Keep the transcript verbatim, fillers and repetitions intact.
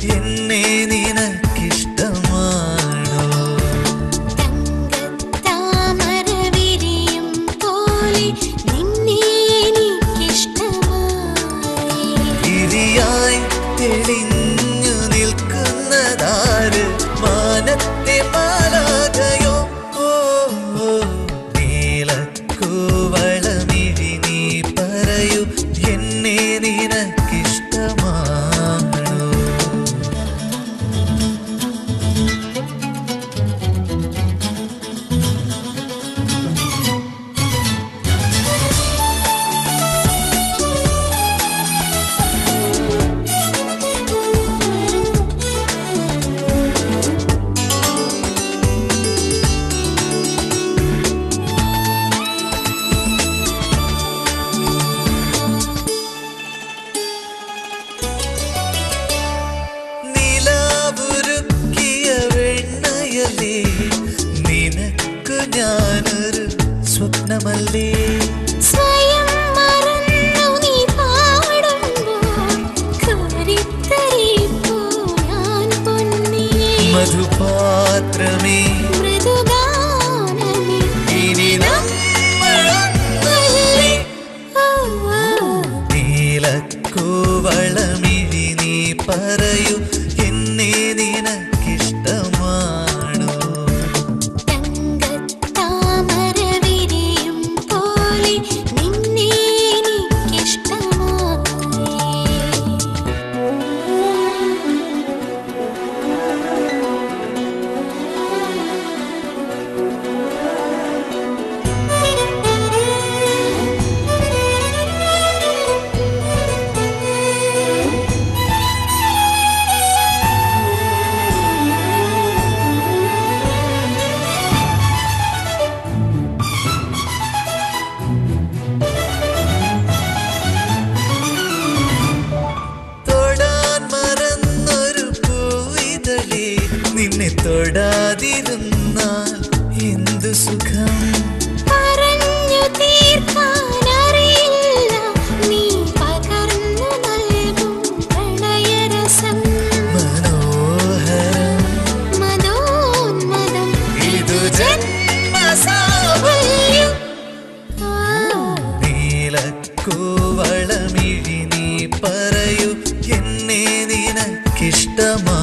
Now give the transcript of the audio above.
എന്നെ നിനക്കിഷ്ടമാണോ? തങ്കത്താമര വിരിയും പോലെ നിന്നെ എനിക്കിഷ്ടമായി. ഇരിയായി തെളിഞ്ഞു നിൽക്കുന്നതാര്? മാനത്തെ മാലാഖയോ? ഓ നീലക്കൂവളമിഴി നീ പറയൂ, എന്നെ നിനക്കിഷ്ടമാണോ? നിലാവുരുക്കിയ വെണ്ണയല്ലേ, നിനക്കു ഞാനൊരു സ്വപ്നമല്ലേ? സ്വയം മറന്നു നീ പാടുമ്പോൾ കോരിത്തരിപ്പൂ ഞാൻ പൊന്നേ. മധുപാത്രമേ മൃദുഗാനമേ ഇനി നമ്മളൊന്നല്ലേ? ഓ ഓ. നീലക്കൂവളമിഴി നീ പറയൂ, എന്നെ നിനക്കിഷ്ടമാണോ? തങ്കത്താമര വിരിയും പോലെ നിന്നെ തൊടാൻ മറന്നൊരു പൂവിതളേ, നിന്നെ തൊടാതിരുന്നാൽ എന്തു സുഖം? പറഞ്ഞു തീർക്കാനറിയില്ല നീ പകർന്നു നൽകും പ്രണയരസം. മനോഹരം മദോന്മദം ഇതു ജന്മസാഫല്യം. നീലക്കൂവളമിഴി നീ പറയൂ, എന്നെ നിനക്കിഷ്ടമാണോ?